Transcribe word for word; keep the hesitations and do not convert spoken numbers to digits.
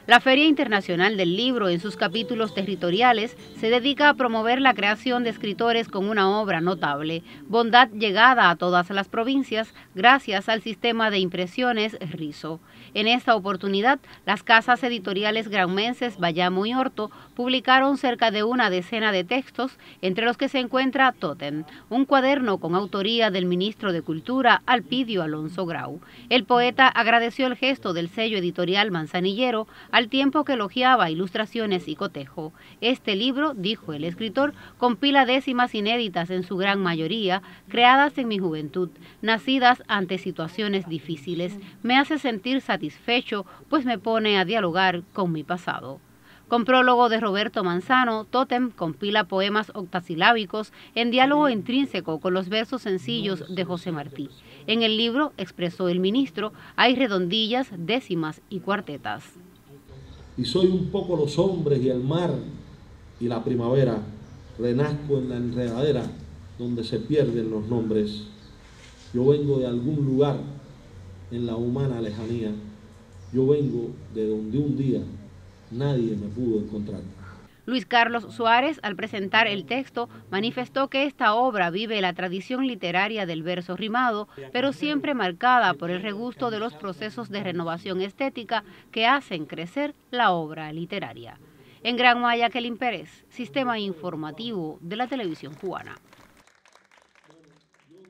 La Feria Internacional del Libro, en sus capítulos territoriales, se dedica a promover la creación de escritores con una obra notable, bondad llegada a todas las provincias gracias al sistema de impresiones Rizo. En esta oportunidad, las casas editoriales granmenses Bayamo y Horto publicaron cerca de una decena de textos, entre los que se encuentra Tótem, un cuaderno con autoría del ministro de Cultura, Alpidio Alonso Grau. El poeta agradeció el gesto del sello editorial Manzanillero, al tiempo que elogiaba ilustraciones y cotejo. Este libro, dijo el escritor, compila décimas inéditas en su gran mayoría, creadas en mi juventud, nacidas ante situaciones difíciles. Me hace sentir satisfecho, pues me pone a dialogar con mi pasado. Con prólogo de Roberto Manzano, Tótem compila poemas octasilábicos en diálogo intrínseco con los versos sencillos de José Martí. En el libro, expresó el ministro, hay redondillas, décimas y cuartetas. Y soy un poco los hombres y el mar y la primavera, renazco en la enredadera donde se pierden los nombres. Yo vengo de algún lugar en la humana lejanía, yo vengo de donde un día nadie me pudo encontrar. Luis Carlos Suárez, al presentar el texto, manifestó que esta obra vive la tradición literaria del verso rimado, pero siempre marcada por el regusto de los procesos de renovación estética que hacen crecer la obra literaria. En Granma, Jacqueline Pérez, Sistema Informativo de la Televisión Cubana.